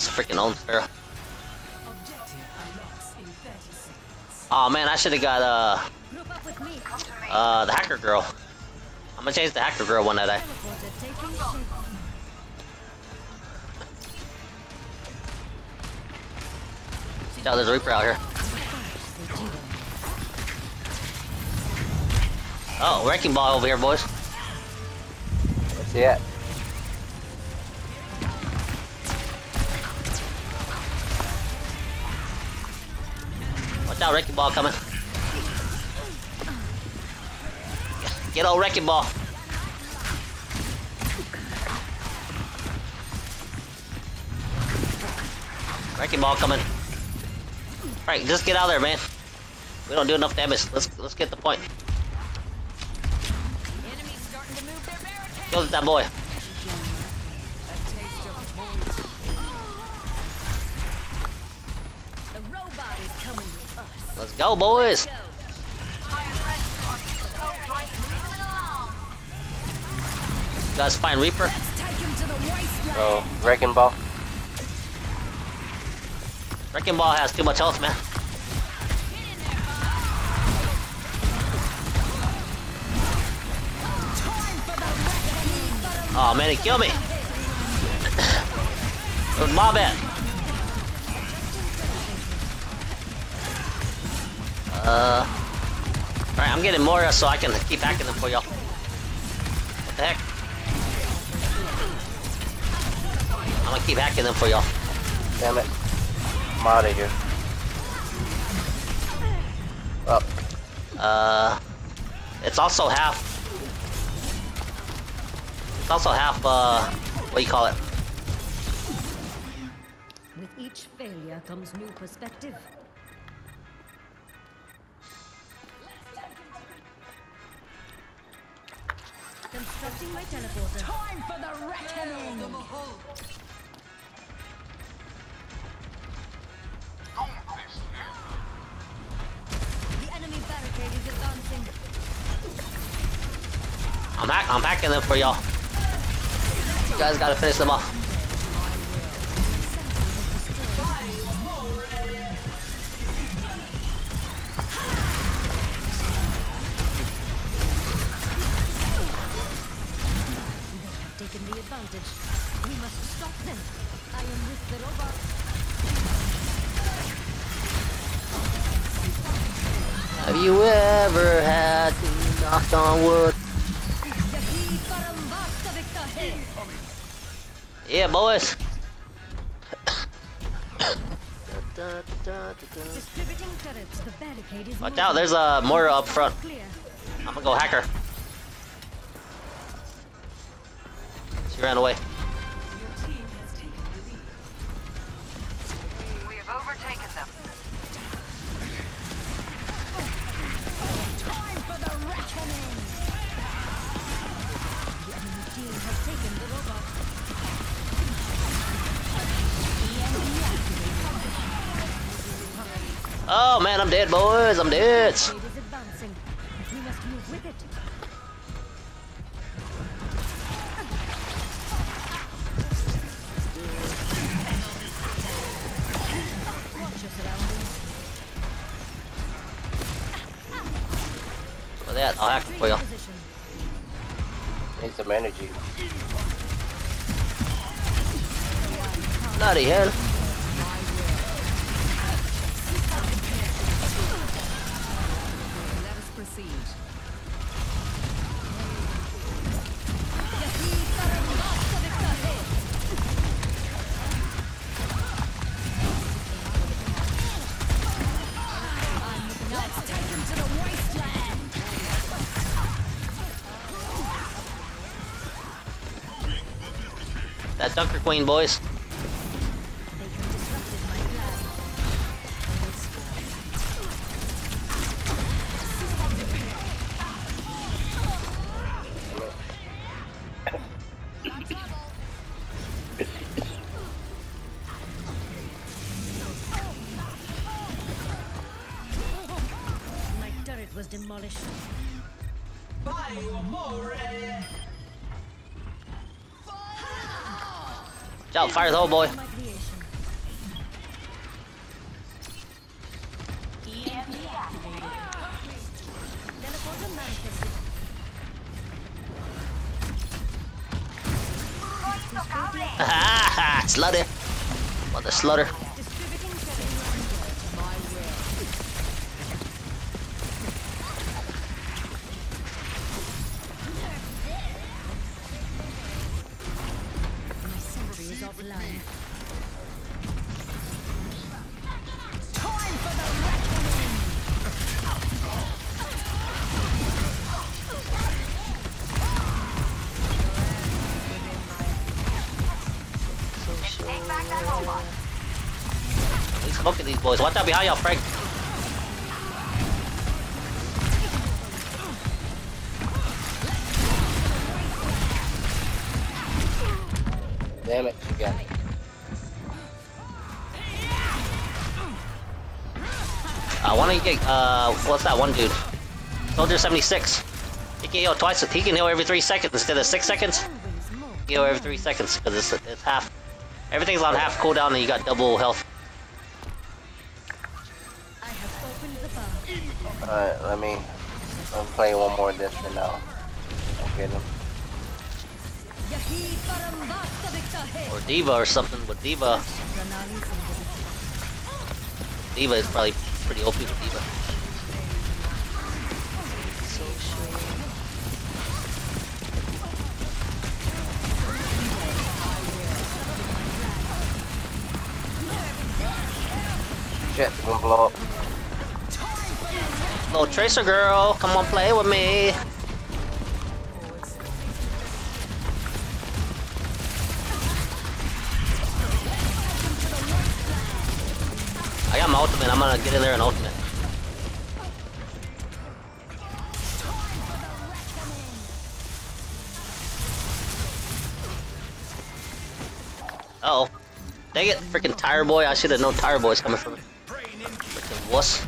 This freaking own Pharaoh. Oh man, I should have got the hacker girl. I'm gonna change the hacker girl one day. Yeah, there's a Reaper out here. Oh, wrecking ball over here, boys. Where's he at? Watch out, wrecking ball coming. Get old wrecking ball. Wrecking ball coming. Alright, just get out there, man. We don't do enough damage. Let's get the point. Kill that boy. Let's go, boys. You guys find Reaper? Oh, wrecking ball. Wrecking ball has too much health, man. Oh man, he killed me. Where's Bob at? Alright, I'm getting more so I can keep hacking them for y'all. What the heck? I'm gonna keep hacking them for y'all. Damn it. I'm out of here. Up. It's also half. It's also half, what do you call it? With each failure comes new perspective. Constructing my teleporter. Time for the reckoning! The enemy barricade is advancing. I'm hacking them for y'all. You guys gotta finish them off. Taken the advantage. We must stop them. I am with the robot. Have you ever had to knock on wood? Yeah, boys. Distributing turrets. The barricade is Watch out, there's a Moira up front. clear. I'm gonna go hack her. She ran away. We have overtaken them. Time for the reckoning! The enemy team has taken the robot. Oh man, I'm dead, boys. I'm dead. It is advancing. We must move with it. Watch your surroundings. For that, I'll hack it for you. Position. Need some energy. Bloody hell. Let us proceed. Let's take him to the wasteland. That Dunker Queen, boys. They disrupted my plan. My turret was demolished. Watch out, fire the hole, boy. My creation. Slaughter. Mother slaughter. Distributing to my will. My sentry is offline. Time for the reckoning! He's smoking these boys. Watch out behind y'all, Frank. Damn it, you got it. I want to get, what's that one dude? Soldier 76. He can heal twice. He can heal every 3 seconds instead of 6 seconds. Heal every 3 seconds because it's half. Everything's on half cooldown and you got double health. I have opened the bar. Alright, I'm playing one more of this and now I'll get him. Yahi param vastavika Or Diva or something with Diva. Diva is probably pretty OP with Diva. Shit, it's gonna blow up. Little Tracer girl, come on play with me. I got my ultimate, I'm gonna get in there and ultimate. Uh oh. Dang it, freaking Tire Boy. I should have known Tire Boy's coming from me. Freaking wuss.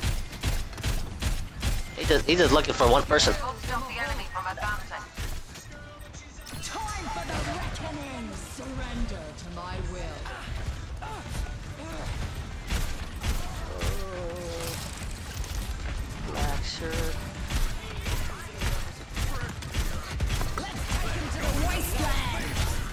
He's just looking for one person. Time for the reckoning! Surrender to my will. Black shirt. Let's take him to the wasteland!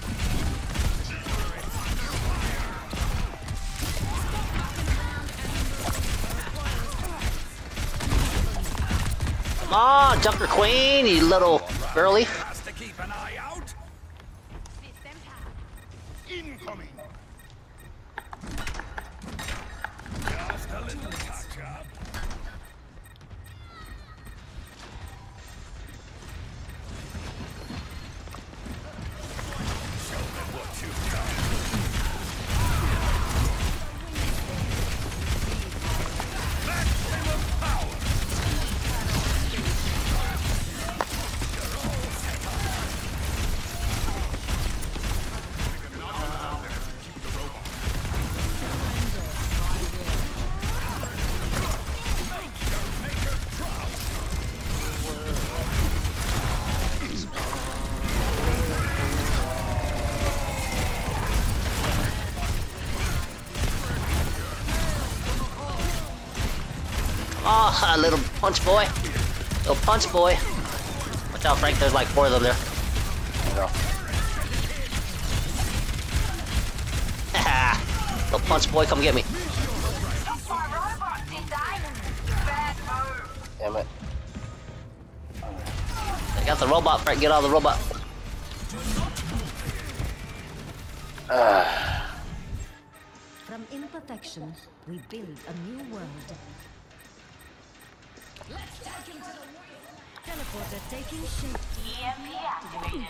Come on, Junker Queen, you little girly. Has to keep an eye out. Incoming. Just a little touch up. Show them what you've got. Maximum power. Oh, little punch boy. Little punch boy. Watch out, Frank, there's like 4 of them there. No. Haha. Little punch boy, come get me. Damn it. I got the robot, Frank, get out of the robot. From imperfection, we build a new world. Let's take him to the teleporter taking shape. EMP activated.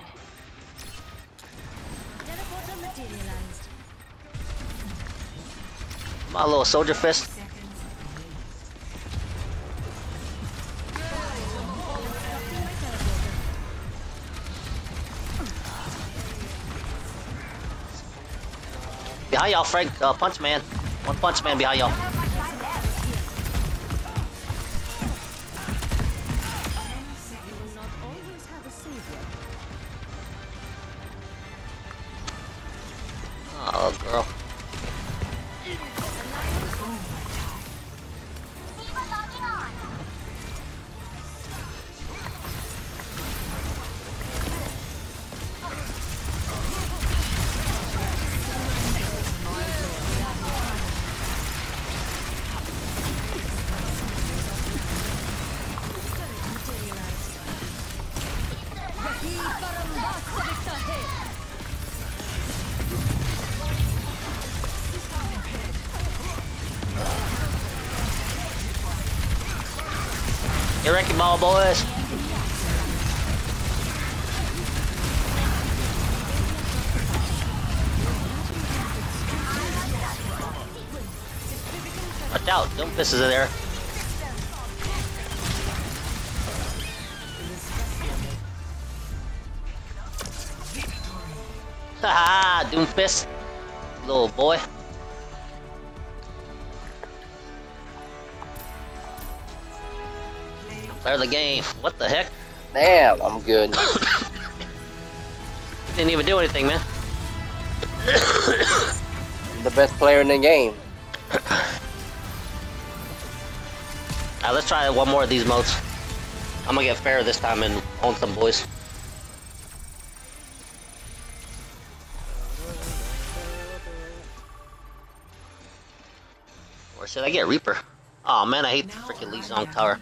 Teleporter materialized. My little soldier fist. Behind y'all, Frank. Punch man. One punch man behind y'all. You will not always have a savior. Oh, girl. Get wrecking ball, boys. Watch out, Doomfist is in there. Haha, Doomfist. Little boy. Player of the game. What the heck? Damn, I'm good. Didn't even do anything, man. The best player in the game. Alright, let's try one more of these modes. I'm gonna get fair this time and own some boys. Or should I get Reaper? Oh man, I hate the freaking Lee Zong Tower.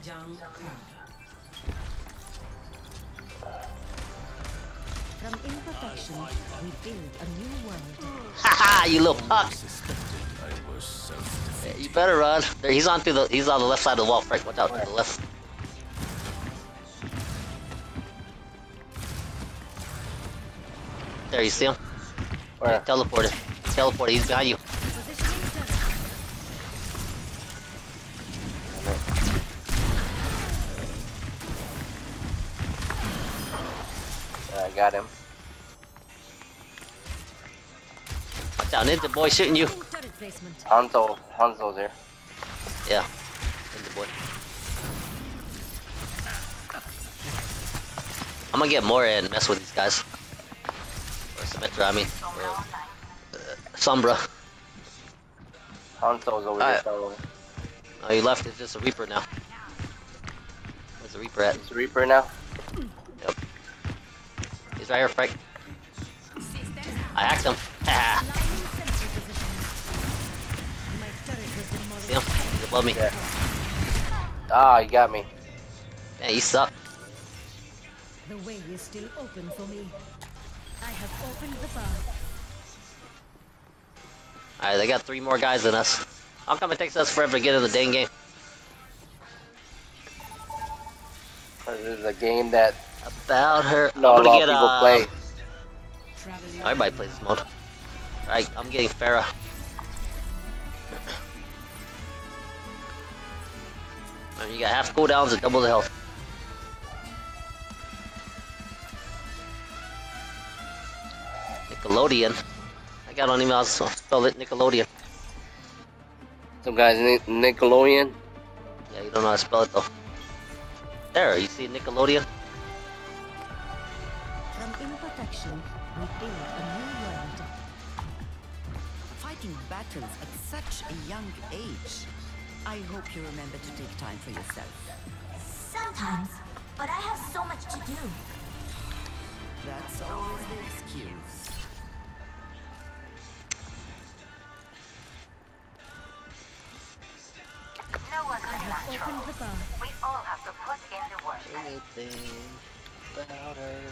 From imperfection, we build a new world. Haha, you little puck! I was self-defeated. Yeah, you better run. There, he's on the left side of the wall, Frank. Watch out to the left. There, you see him? Where? Teleported. Teleported, he's behind you. I got him. Watch out, Ninja boy shooting you. Turret placement. Hanzo's there. Yeah, Ninja boy. I'm gonna get more and mess with these guys. Or Symmetra, I mean. Or, Sombra. Hanzo's over there somewhere. Oh, he left. It's just a Reaper now. Where's the Reaper at? It's Reaper now? Yep. He's right here, Frank. I hacked him. Ha! See him? He's above me. Yeah. Ah, you got me. Man, you suck. The way is still open for me. I have opened the bar. Alright, they got 3 more guys than us. How come it takes us forever to get in the dang game? This is a game that About her. not a I'm gonna lot get of people play. Everybody plays this mode. Alright, I'm getting Pharah. You got half cooldowns and double the health. Nickelodeon. I got on emails, so spell it Nickelodeon. Some guys Nickelodeon. Yeah, you don't know how to spell it though. There, you see Nickelodeon? From imperfection, we build a new world. Fighting battles at such a young age. I hope you remember to take time for yourself. Sometimes, but I have so much to do. That's always the excuse. No one is natural. Opened the bar. We all have to put in the work. Anything about her.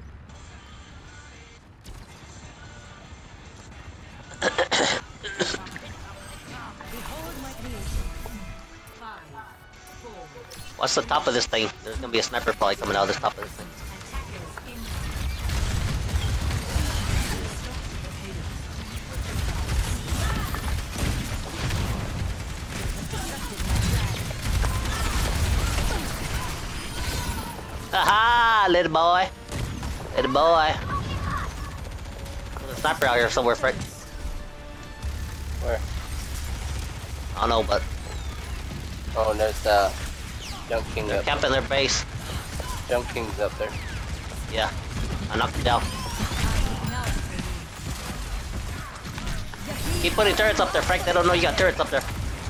Behold my creation. 5, 4. What's the top of this thing? There's gonna be a sniper probably coming out of this top of this thing. Haha, little boy. Little boy. There's a sniper out here somewhere, Frick. Where? I don't know, but Oh, and there's Junk King they're up. camping their base. Junk King's up there. Yeah, I knocked him down. Keep putting turrets up there, Frank. They don't know you got turrets up there.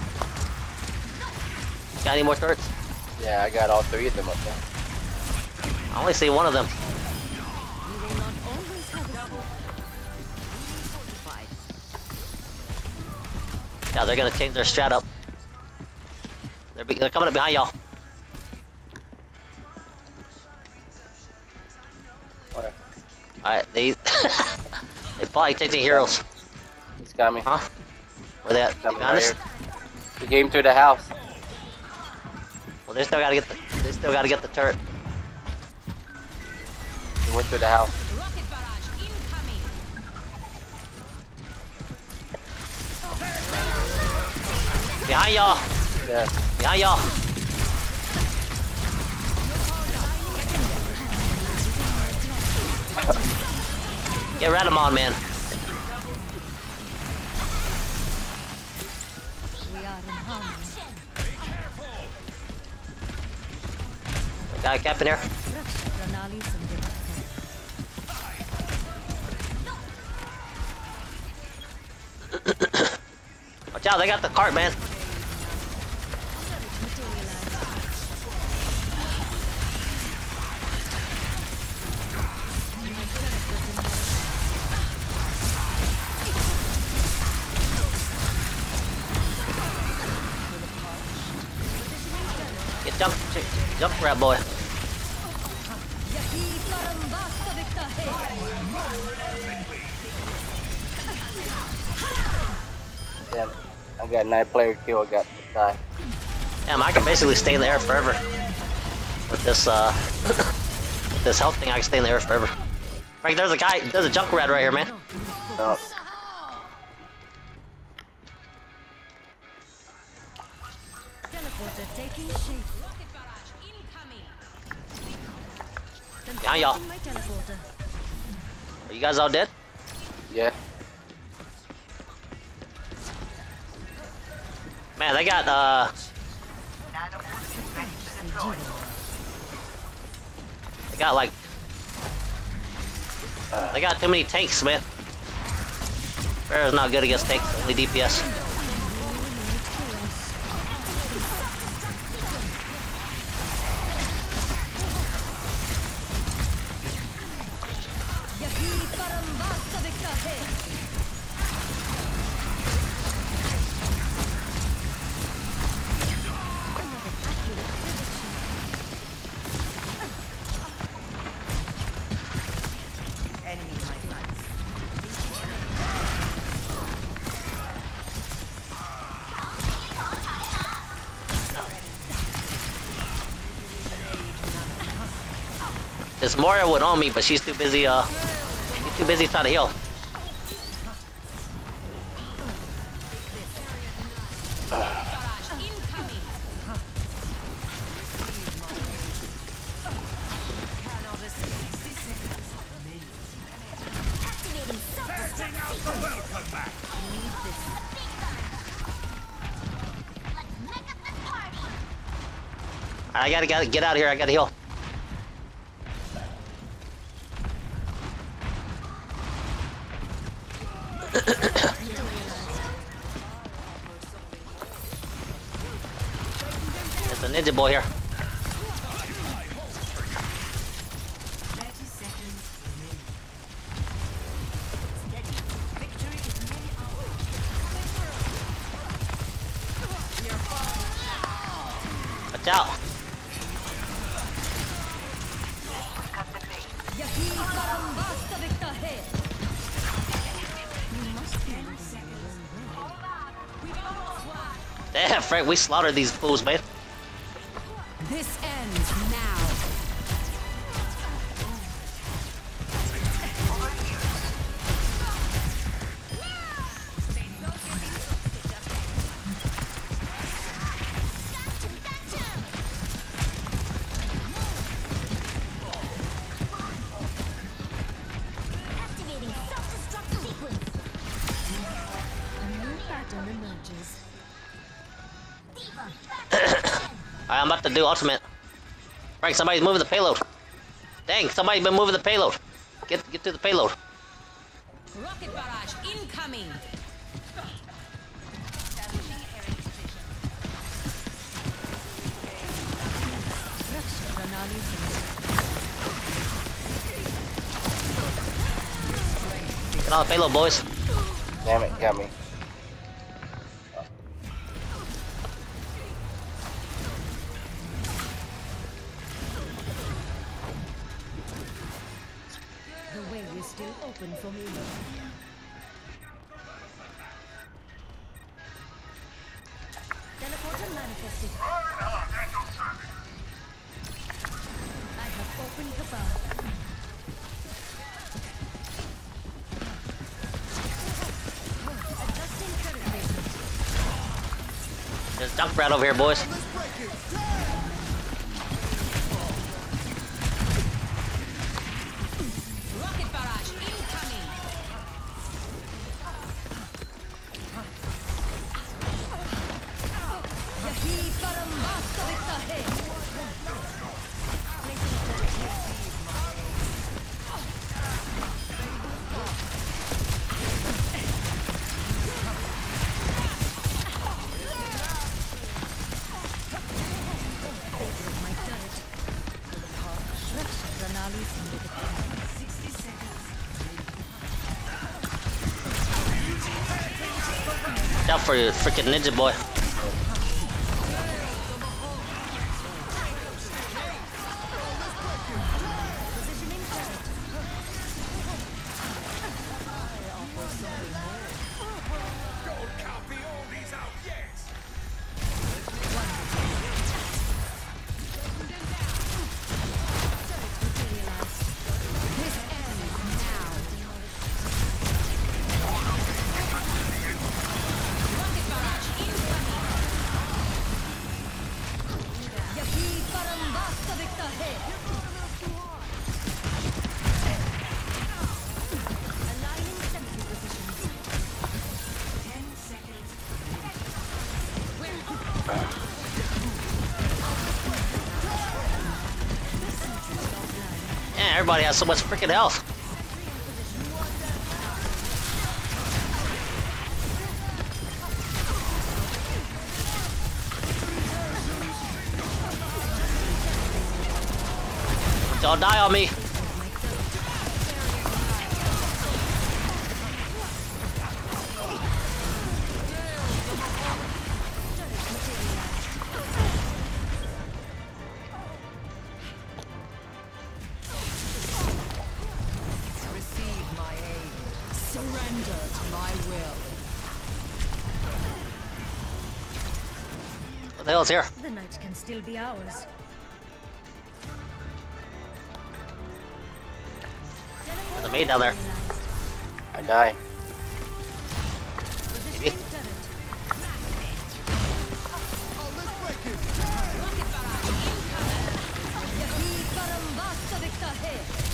Got any more turrets? Yeah, I got all 3 of them up there. I only see one of them. We will not always have double. Yeah, they're gonna change their strat up. They're coming up behind y'all. Where? Alright, they they probably changing heroes. He's got me. Huh? Where they at? They Coming behind right us? here. He came through the house. Well, they still gotta get the turret. He went through the house. Rocket barrage incoming. Behind y'all. Yeah. Behind y'all. Get Radamon, man. We are in harmony. Got a cap in here. Raksha Pranali Sandhya. Watch out, they got the cart, man. Get jump grab, boy. Yahi param vastavikta hai. Damn. I got 9-player kill. I got the guy. Damn, I can basically stay in the air forever. With this, with this health thing, I can stay in the air forever. Frank, there's a guy, there's a Junkrat right here, man. No. Teleporter taking shape. Rocket barrage incoming. Behind y'all. My teleporter. Are you guys all dead? Yeah. Man, they got, they got like, they got too many tanks, man. Pharaoh's not good against tanks, only DPS. Yahi param vastavikta hai. Enemy in my sights. This Moira would own me, but she's too busy, trying to heal. I gotta get out of here, I gotta heal. There's a ninja boy here. 30 seconds remaining. Steady. Victory is many hours. Watch out. Yahi param vastavikta hai. Damn, Frank, we slaughtered these fools, man. This ends now. Activating self-destruct sequence. A new pattern emerges. Alright, I'm about to do ultimate. Frank, somebody's moving the payload. Dang, somebody's been moving the payload. Get to the payload. Rocket barrage incoming. Raksha Pranali Sandhya. Get on the payload, boys. Damn it, got me. The way is still open for me. Teleporter manifested. Open the bar. Adjusting current rate. There's Junkrat over here, boys. Rocket barrage incoming. Yahi Parambasta Viktahe. My turret. Ranalis in the 60 seconds. Watch out for you, freaking ninja boy. Positioning turret. Don't count the oldies out yet. This ends now. Yahi Parambasta Viktahe. Aligning sentry positions. 10 seconds. Yeah, everybody has so much freaking health. Don't die on me. Receive my aid. Surrender to my will. What the hell's here? The night can still be ours. There's a maid down there. I die. Maybe. Yahi Parambasta Viktahe.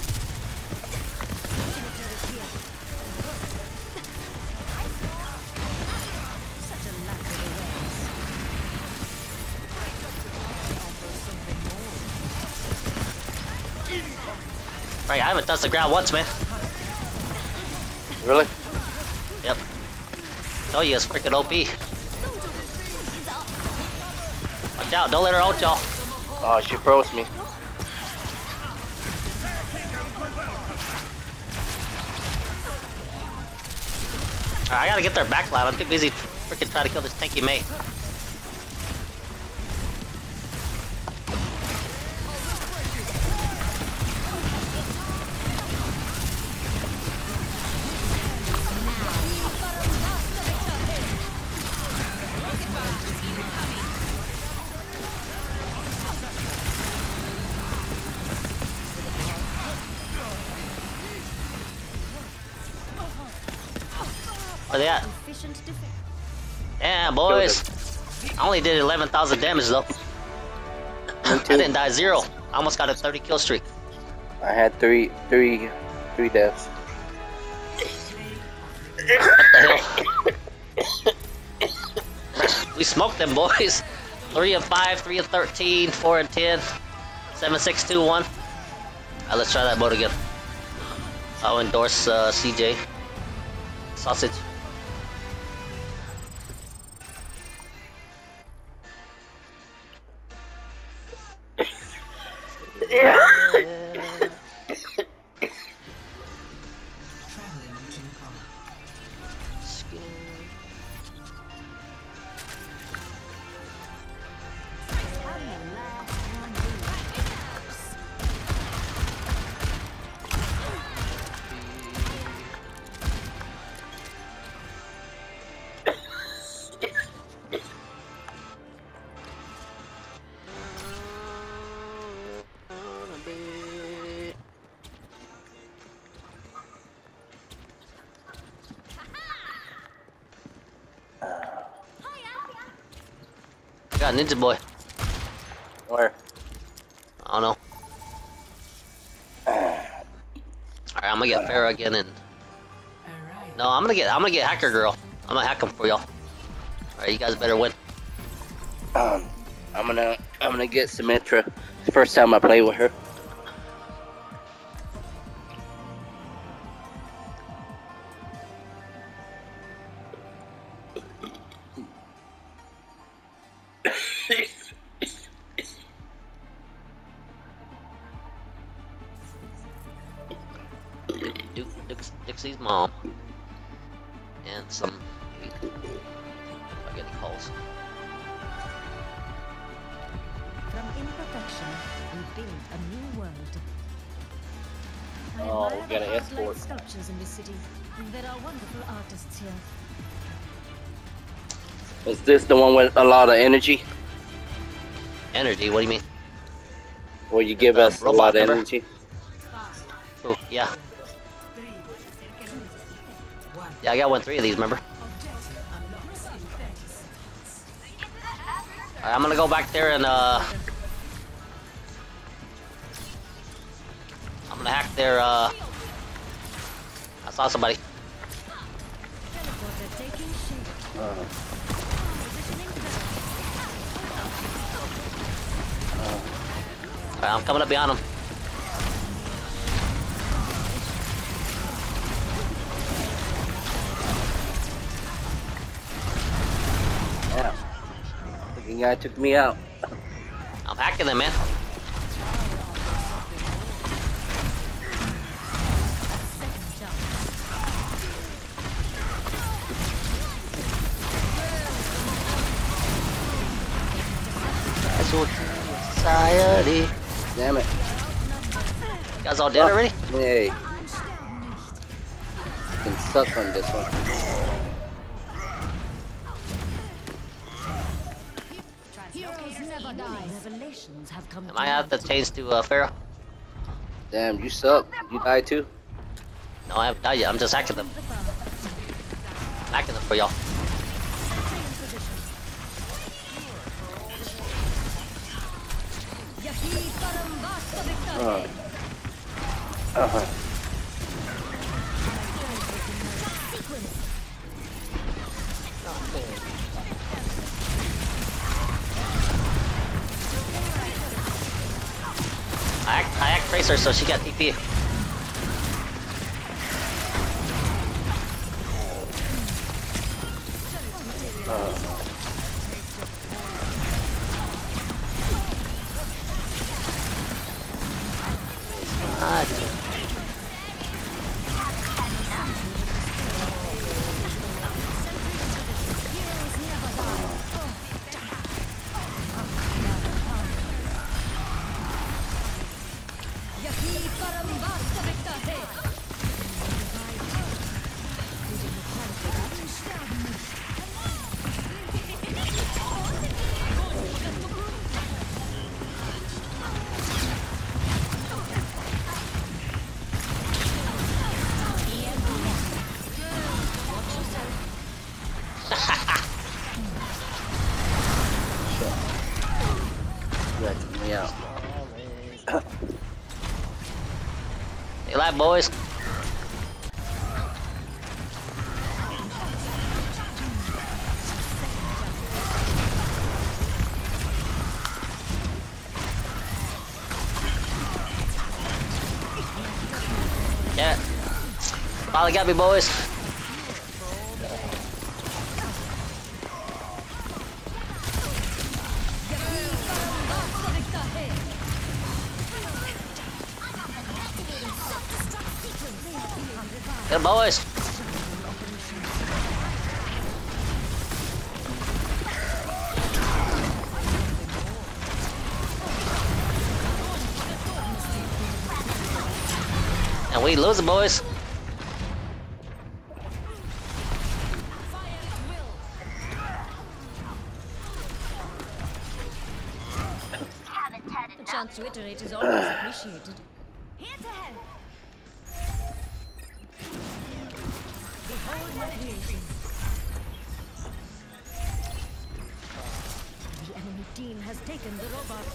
Such a lack of awareness. Right, I haven't touched the ground once, man. Really? Yep. Oh, you is freaking OP. Watch out, don't let her ult y'all. Oh, she froze me. Alright, I gotta get their backline. I'm too busy freaking trying to kill this tanky Mei. Where they at? Efficient defense. Yeah, boys. I only did 11,000 damage though. I didn't die 0. I almost got a 30 kill streak. I had three deaths. What the hell? We smoked them boys. 3 and 5, 3 and 13, 4 and 10, 7, 6, 2, 1. Alright, let's try that mode again. I'll endorse CJ. Sausage. got Ninja Boy. Where? I don't know. Alright, I'm gonna get Pharah again and... No, I'm gonna get Hacker Girl. I'm gonna hack him for y'all. Alright, you guys better win. I'm gonna get Symmetra. It's the first time I play with her. Dixie's mom. And some... If I get any calls. From imperfection, we build a new world. I Oh, admire we got the an heart-like escort. sculptures in this city. There are wonderful artists here. Is this the one with a lot of energy? Energy, what do you mean? Where you give us a robot lot of number? energy? Oh, yeah. Yeah, I got 3 of these, remember? Alright, I'm gonna go back there and, I'm gonna hack their, I saw somebody. Teleporter taking shape. Positioning Alright, I'm coming up behind them. Yeah. The guy took me out. I'm hacking them, man. second jump. Society. Damn it. You guys all dead already? Hey. Can suck on this one. Heroes never die. Revelations have come. Am I have to change to Pharah? Damn, you suck. You died too? No, I haven't died yet. I'm just hacking them. Hacking them for y'all. Uh-huh. I hacked Tracer, so she got TP. Yeah, took me out. Hey, lab boys. Yeah. Finally got me, boys. Good boys. And we lose the boys. Haven't had The enough. chance to iterate is always appreciated. Here to help. Behold my creation. The enemy team has taken the robot.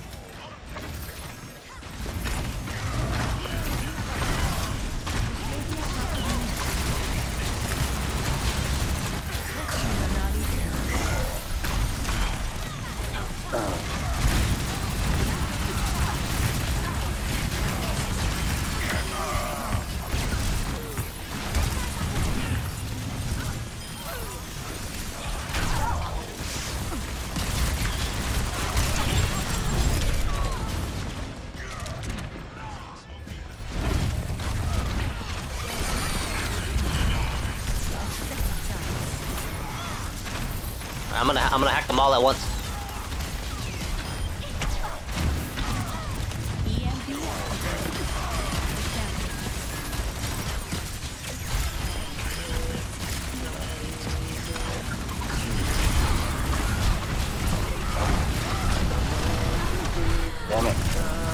I'm gonna hack them all at once. Damn it.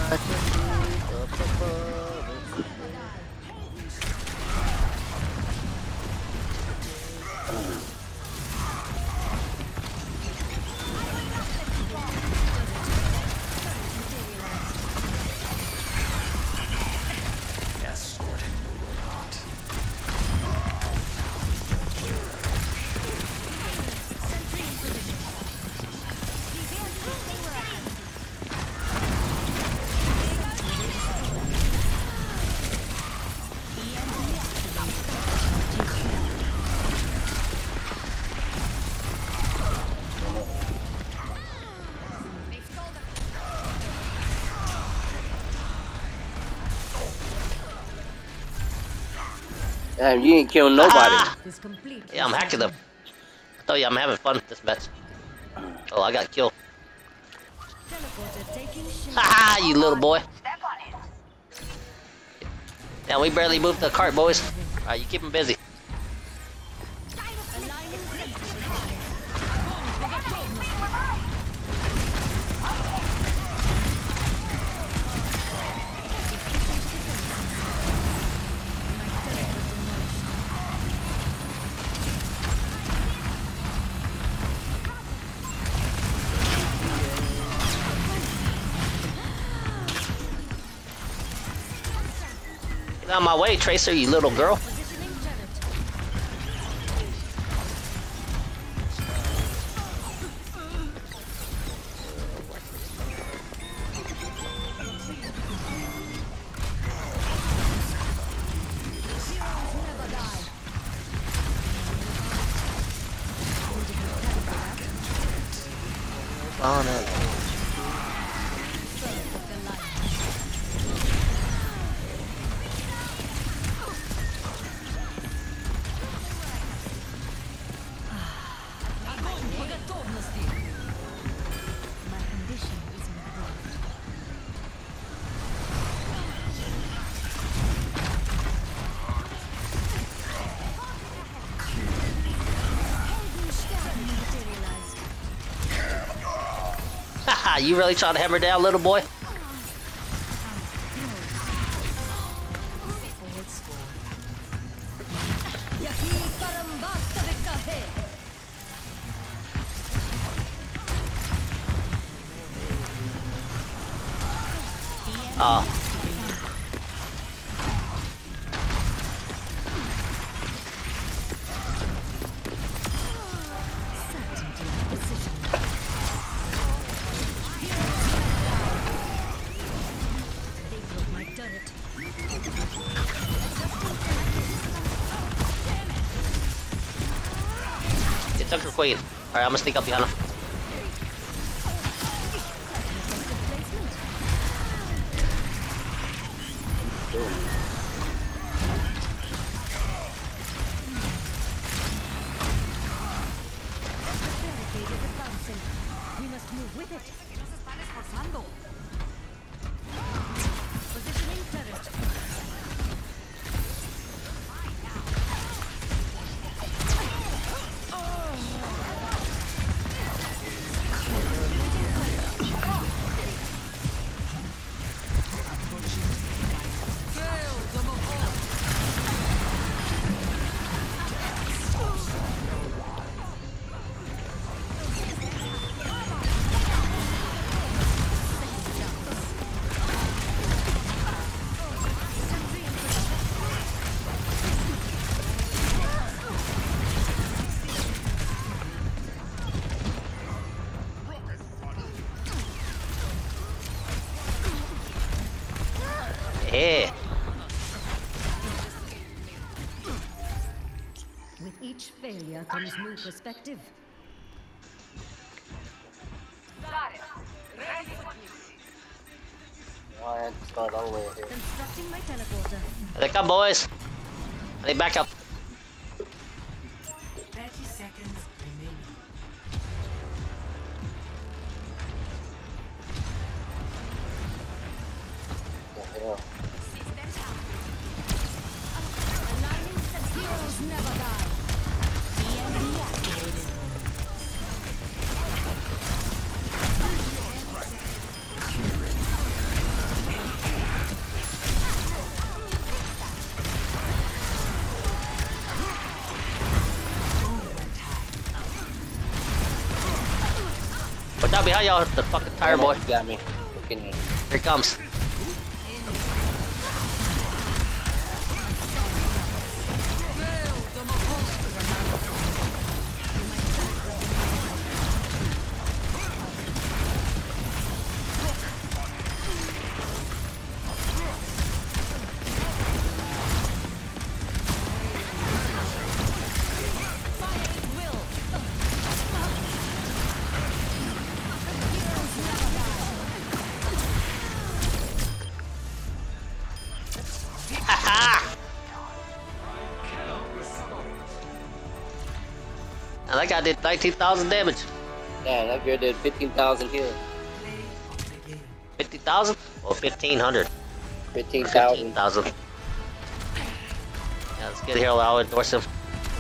Damn, you ain't killing nobody. Ah! Is complete. Yeah, I'm hacking them. I told you I'm having fun with this match. Oh, I got killed. Teleporter taking shape. Haha, you little boy. Step on it. Yeah, we barely moved the cart, boys. Alright, you keep him busy. Aligning sensors. Get out of my way, Tracer, you little girl. Positioning turret. Never die. On it. My condition is improved. Materialized. Haha, you really trying to hammer down, little boy? Forward score. Yaki karambasta de kahe. Oh. Certainty of position. They broke my turret. It took her queen. Alright, I'm gonna sneak up behind him. Barricade is advancing. We must move with it. Positioning turret. Yeah. With each failure comes new perspective. Got it. Ready for duty. Oh, I had to start all the way here. Constructing my teleporter. Here they come, boys. I need backup. 30 seconds remaining. What the hell? Aligning the heroes never die. TNT activated. Watch out behind y'all, the fucking tire boy. You got me. Looking at Here he comes. Now that guy did 19,000 damage. Yeah, that girl did 15,000 here. 50,000 or 1,500? 15,000. 15,000. Yeah, let's get here. I'll endorse him.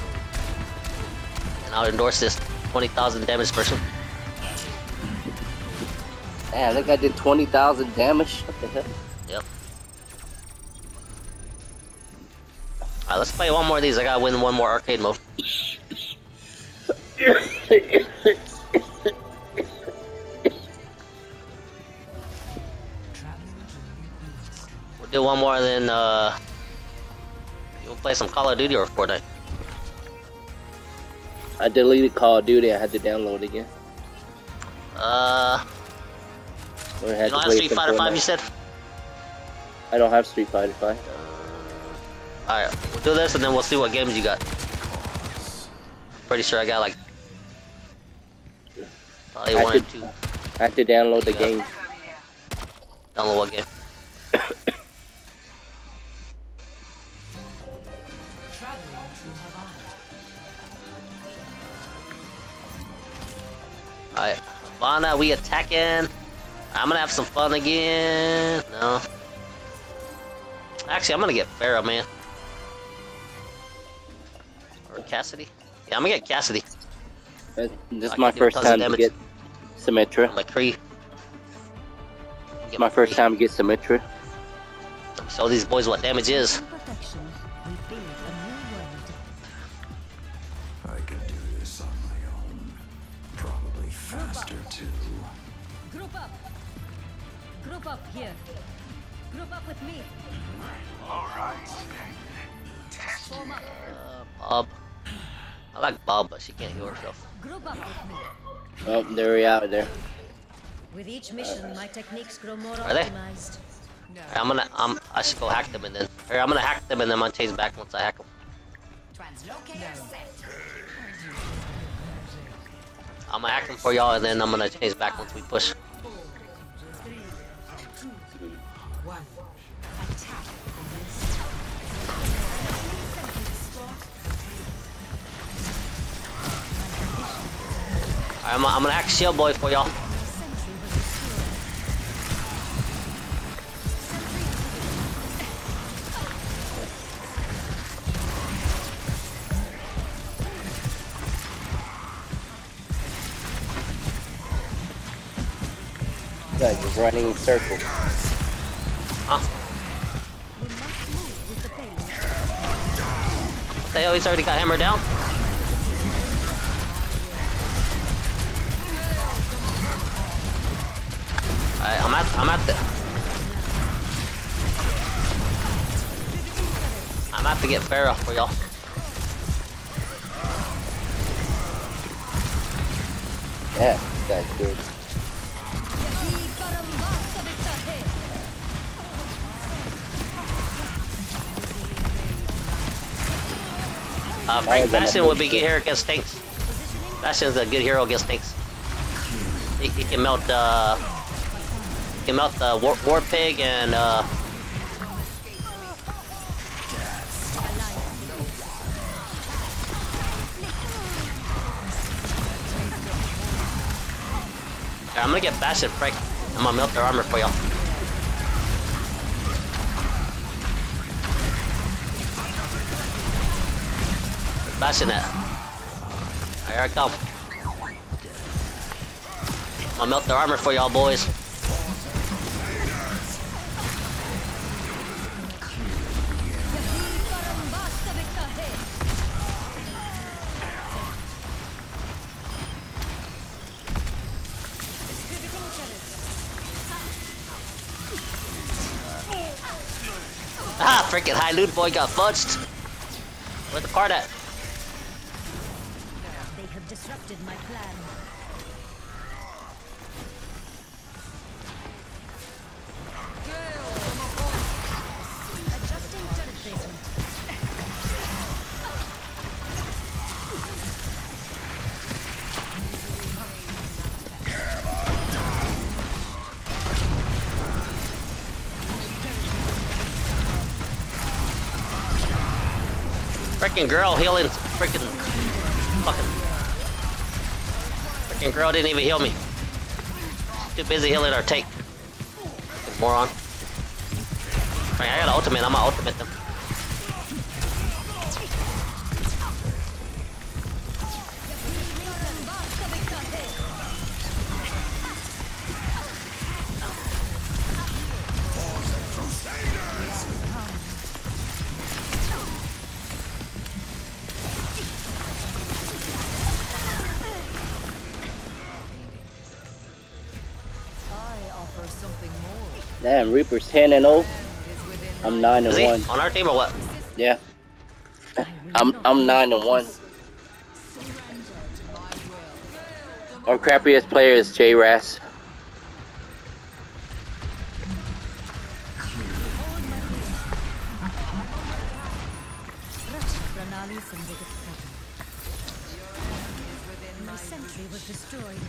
And I'll endorse this 20,000 damage person. Damn, that guy did 20,000 damage. What the hell? Yep. Alright, let's play one more of these. I gotta win one more arcade mode. We'll do one more, then you'll play some Call of Duty or Fortnite. I deleted Call of Duty. I had to download it again. You don't have Street Fighter 5, you said? I don't have Street Fighter 5. Alright, we'll do this and then we'll see what games you got. Pretty sure I got like probably one or two. I have to download the Yeah. game. Download what game? Alright, Havana, we attacking. I'm gonna have some fun again. No. Actually, I'm gonna get Pharah, man. Or Cassidy. Yeah, I'm gonna get Cassidy. This I is can my do first tons of time to damage. get Symmetra. McCree. My first time to get Symmetra. Show these boys what damage is. Perfection. We build a new world. I can do this on my own. Probably faster too. Group up. Group up here. Group up with me. Alright. Form up. Bob. I like Bob, but she can't heal herself. Group up with me. Oh, there we are there. With each mission, my techniques grow more Are they? optimized. I should go hack them and then. Or I'm gonna hack them and then I'm gonna chase back once I hack them. Translocator set. I'm gonna hack them for y'all and then I'm gonna chase back once we push. Alright, I'm gonna hack Shield Boy for y'all. Guys, just running in circles. Huh? We must move with the pace. What the hell? He's already got hammered down? Alright, I'm at to get Pharah for y'all. Yeah, this guy's good. Frank Bastion would be good here against tanks. Bastion's a good hero against tanks. He can melt the war pig and I'm gonna get Bastion, Frank. I'm gonna melt their armor for y'all. Bastion that. Here I come. I'm gonna melt their armor for y'all, boys. Ah, freaking high loot boy got fudged. Where's the card at? They have disrupted my plan. Adjusting turret placement. Freaking girl healing. Freaking girl didn't even heal me. Too busy healing our tank. Moron. Alright, I got an ultimate. I'm gonna ultimate them. Damn, Reaper's 10-0. I'm 9-1. Is he on our team or what? Yeah. I'm 9-1. Our crappiest player is J-Ras. My sentry was destroyed.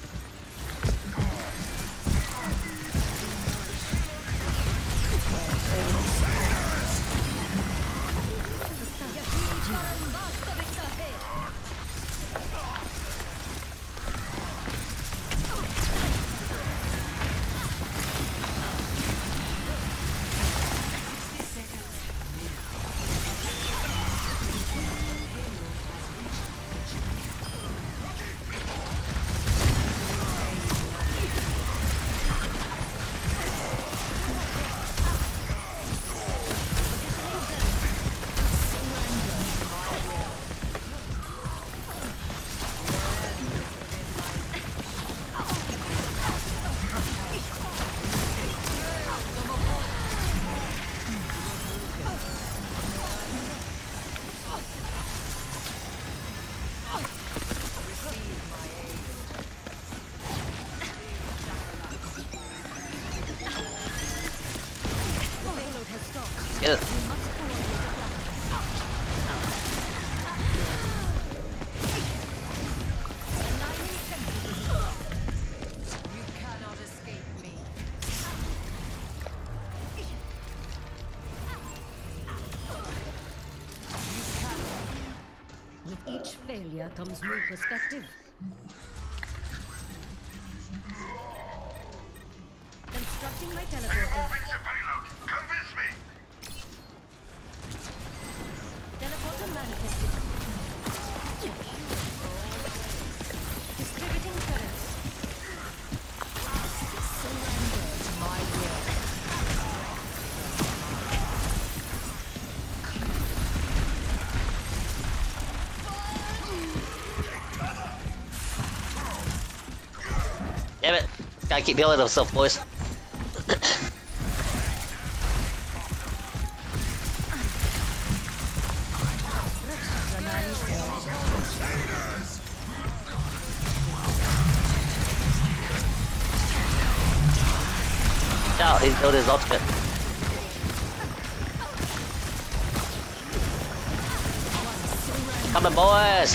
Get it. With each failure comes new perspective. Constructing my teleporter. Teleporter manifested. Distributing turrets. Surrender to my will. Damn it. Gotta keep healing himself, boys. Out, he's killed his ultimate. Coming, boys.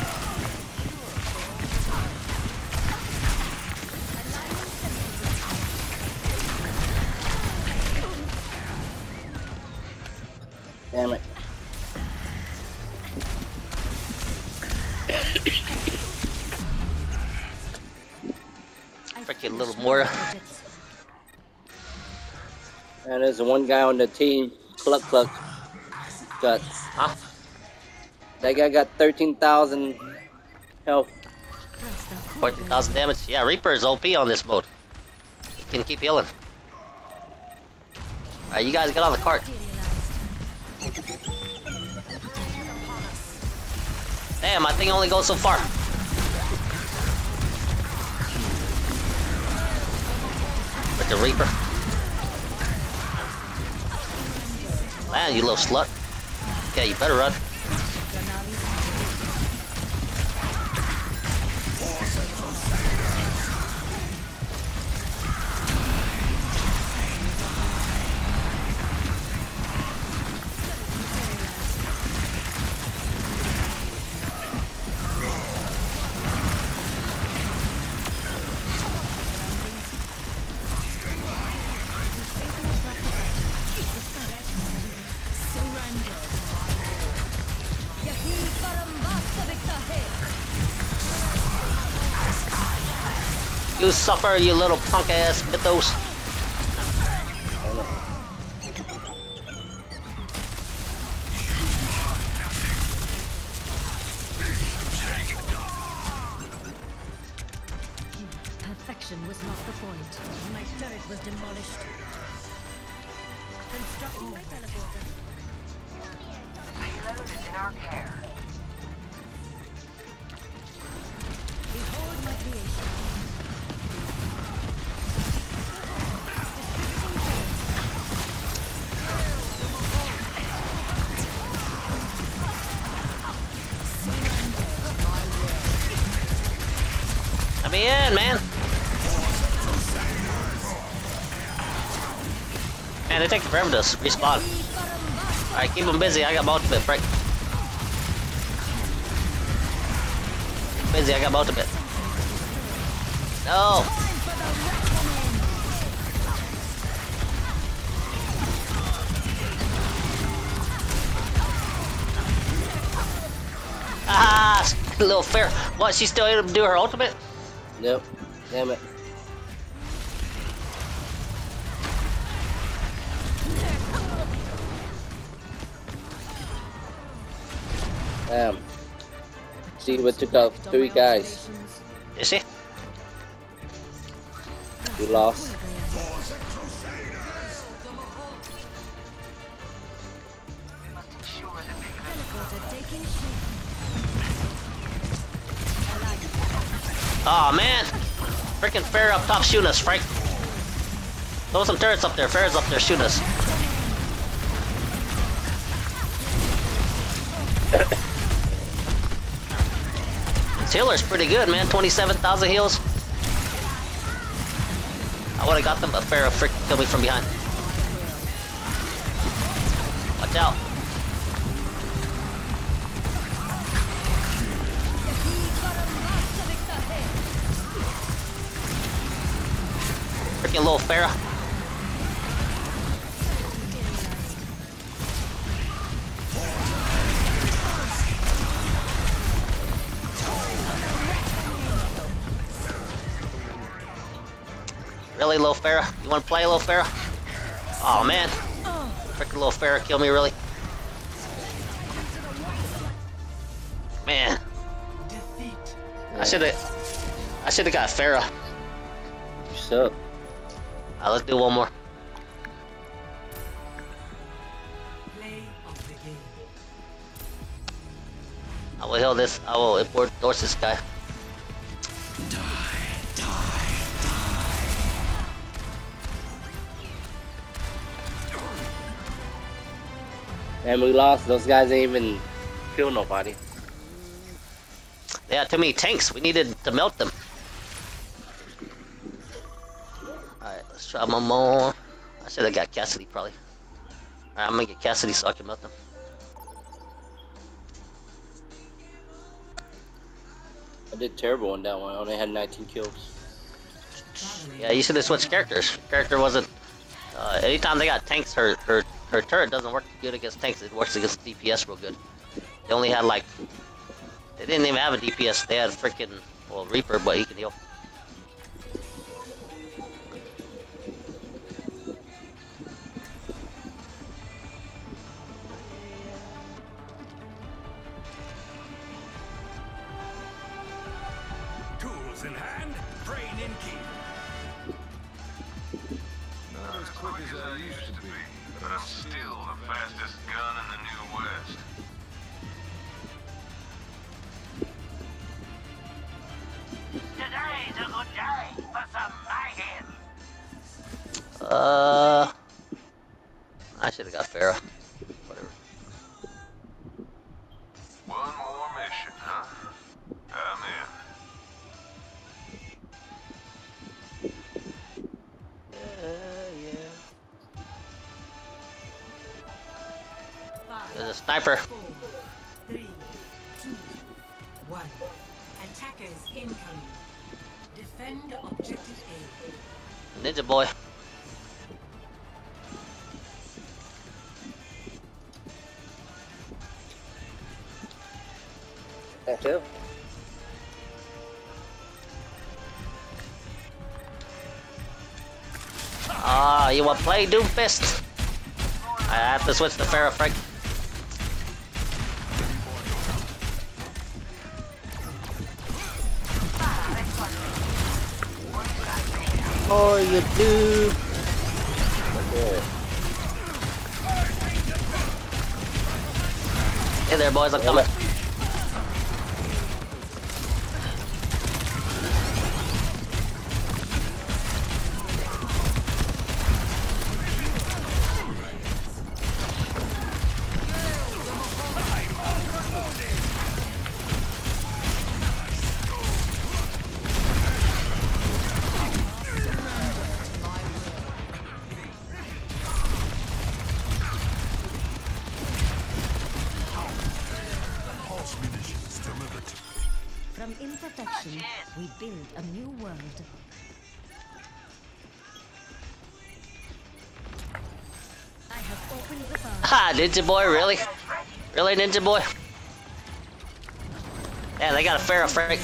Damn it. Freaking little Moira. And there's one guy on the team, Cluck Cluck. Huh? That guy got 13,000 health. 14,000 damage. Yeah, Reaper is OP on this mode. He can keep healing. Alright, you guys get on the cart. Damn, my thing only goes so far. With the Reaper. Man, you little slut. Okay, you better run. You suffer, you little punk ass mythos. Perfection was not the point. My turret was demolished. Constructing my teleporter. Payload is in our care. Behold my creation. Let me in, man. Man, they take forever to respawn. Alright, keep them busy. I got multiple, break. Busy, I got multiple. No! Ah, little fair. What, she's still able to do her ultimate? Yep. Damn it. Damn. See, we took out 3 guys. Is she? We lost. Oh man! Freaking Fair up top shooting us, Frank. Throw some turrets up there. Fair's up there shooting us. This healer's pretty good, man. 27,000 heals. I would've got them, but Fair freaking killed me from behind. Watch out. Freaking little Farah. Really, little Farah? You want to play, little Farah? Oh man, freaking little Farah kill me, really? Man, I should have got Farah. What's up? Let's do one more. I will heal this. I will endorse this guy. And we lost. Those guys ain't even kill nobody. They had too many tanks. We needed to melt them. Alright, let's try one more. I should have got Cassidy, probably. Alright, I'm gonna get Cassidy so I can melt them. I did terrible on that one. I only had 19 kills. Yeah, you should have switched characters. Character wasn't. Anytime they got tanks, her turret doesn't work good against tanks. It works against DPS real good. They only had like. They didn't even have a DPS. They had freaking Reaper, but he can heal. Tools in hand, brain in key. Not as quick as I used to be, but I'm still the fastest gun in the New West. Today's a good day for some mayhem. I should have got Pharah. Whatever. One more mission, huh? I'm in. There's a sniper. 4, 3, 2, 1. Attackers incoming. Defend objective A. Ninja boy. That too. Ah, you want to play Doomfist? I have to switch to Pharah Frank. Oh, you do. Hey there, boys. I'm coming. From imperfection, we build a new world. I have opened the bar. Ha, Ninja boy, really? Really, Ninja boy? Yeah, they got a Pharah Frank.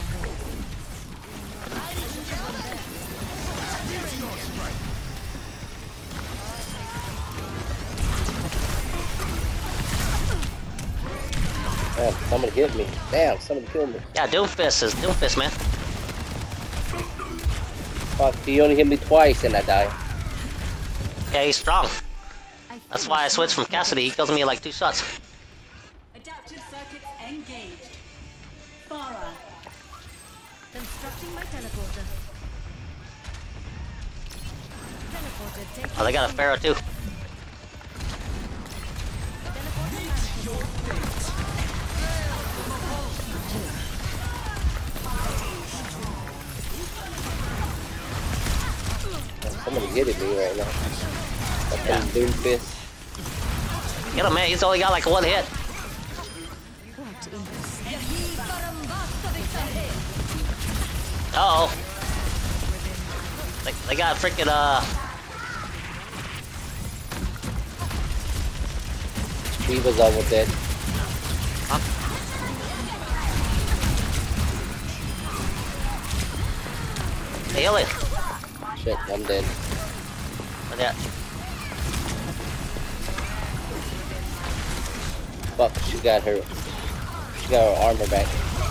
Damn, somebody hit me. Damn, somebody killed me. Yeah, Doomfist is Doomfist, man. Fuck, he only hit me twice and I die. Yeah, he's strong. That's why I switched from Cassidy. He kills me in like 2 shots. Adaptive circuits engaged. Farah. Constructing my teleporter. Teleporter taken. Oh, they got a Pharah too. Somebody hitting me right now. Yeah. Doomfist. Get him, man. He's only got like 1 hit. Uh oh. They got freaking Diva's almost dead. Heal it. Shit, I'm dead. Look at that. Fuck, she got her armor back.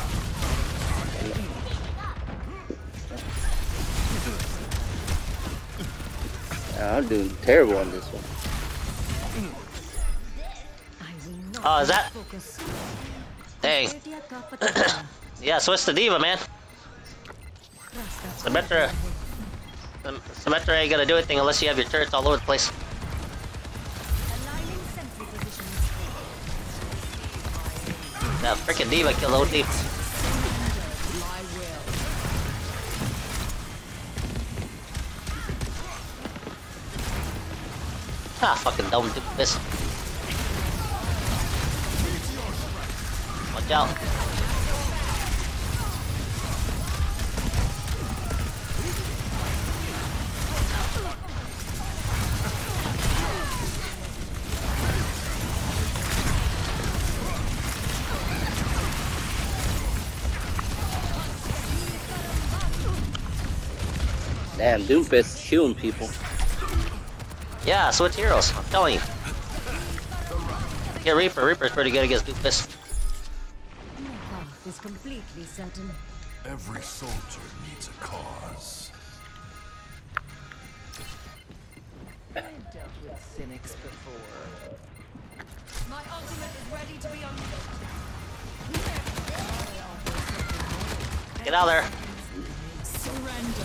I'm doing terrible on this one. Oh, is that? Dang. Yeah, switch to Diva, man. Symmetra ain't gonna do anything unless you have your turrets all over the place. That freaking Diva killed OD. Ah, fucking dumb Doomfist. Watch out. Damn, Doomfist is killing people. Yeah, switch heroes. I'm telling you. Get Reaper. Reaper's pretty good against Doofus. My path is completely certain. Every soldier needs a cause. I've dealt with cynics before. My ultimate is ready to be unleashed. Get out of there. Surrender.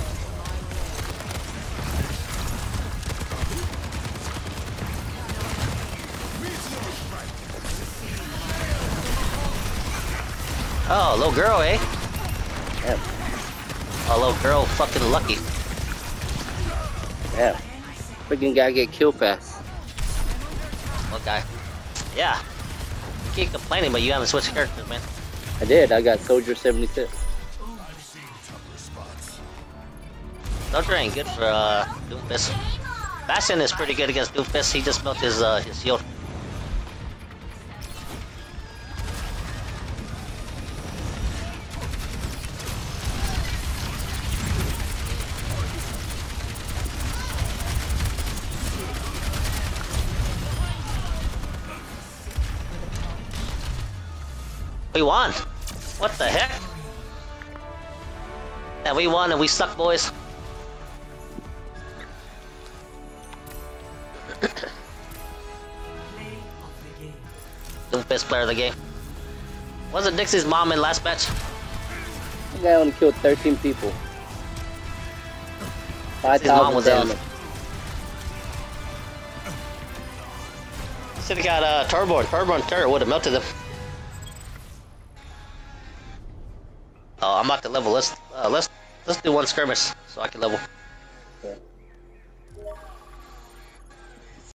Oh, little girl, eh? Damn. Oh, little girl, fucking lucky. Yeah. Freaking guy get killed fast. One guy. Yeah. You keep complaining, but you haven't switched characters, man. I did. I got Soldier 76. I've seen tougher spots. Soldier ain't good for Doomfist. Bastion is pretty good against Doomfist. He just built his shield. We won! What the heck? Yeah, we won and we suck, boys. Doomfist player of the game. Wasn't Dixie's mom in last match? The guy only killed 13 people. His mom 5,000 was in. damage. Should've got Turborn turret would have melted them. Oh, I'm about to level. Let's do one skirmish so I can level. Okay.